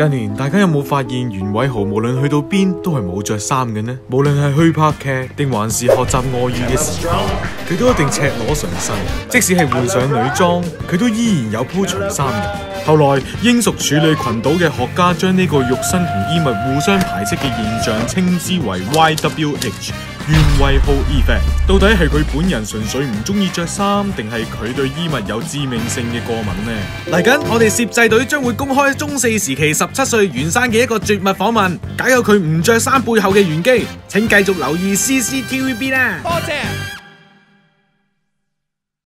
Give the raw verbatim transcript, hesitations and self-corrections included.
近年大家有冇發現袁偉豪無論去到邊都係冇着衫嘅呢？無論係去拍劇定還是學習外語嘅時候，佢都一定赤裸上身。即使係換上女裝，佢都依然有鋪除衫嘅。後來英屬處女群島嘅學家將呢個肉身同衣物互相排斥嘅現象稱之為 Y W H 袁偉豪 Effect。到底係佢本人純粹唔中意着衫，定係佢對衣物有致命性嘅過敏呢？嚟緊我哋攝製隊將會公開中四時期十七歲袁生嘅一個絕密訪問，解構佢唔着衫背後嘅玄機。請繼續留意 C C T V B 啦！多謝。